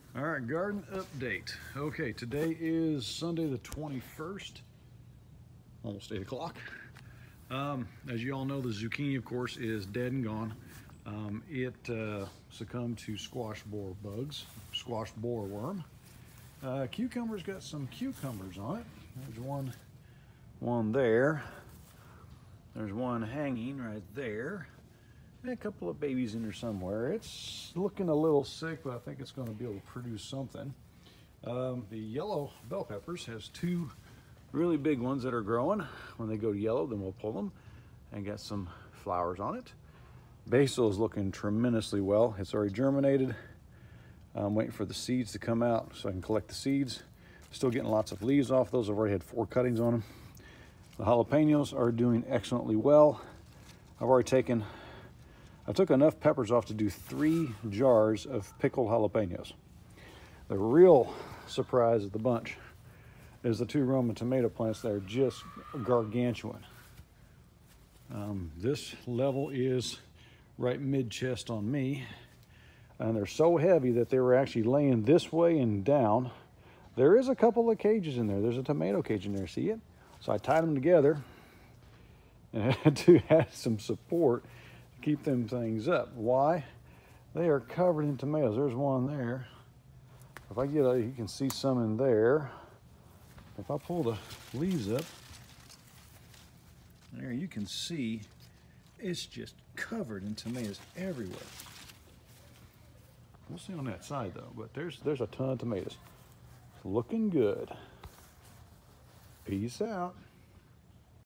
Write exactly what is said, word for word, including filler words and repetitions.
All right, garden update. Okay, today is Sunday the twenty-first, almost eight o'clock. Um, as you all know, the zucchini, of course, is dead and gone. Um, it uh, succumbed to squash borer bugs, squash borer worm. Uh, cucumber's got some cucumbers on it. There's one, one there. There's one hanging right there. And a couple of babies in there somewhere. It's looking a little sick, but I think it's going to be able to produce something. Um, the yellow bell peppers has two really big ones that are growing. When they go yellow, then we'll pull them and get some flowers on it. Basil is looking tremendously well. It's already germinated. I'm waiting for the seeds to come out so I can collect the seeds. Still getting lots of leaves off those. I've already had four cuttings on them. The jalapenos are doing excellently well. I've already taken I took enough peppers off to do three jars of pickled jalapenos. The real surprise of the bunch is the two Roma tomato plants that are just gargantuan. Um, this level is right mid-chest on me, and they're so heavy that they were actually laying this way and down. There is a couple of cages in there. There's a tomato cage in there, see it? So I tied them together and had to add some support keep them things up. Why? They are covered in tomatoes. There's one there. If I get a, you can see some in there. If I pull the leaves up, there you can see it's just covered in tomatoes everywhere. We'll see on that side though, but there's there's a ton of tomatoes. It's looking good. Peace out.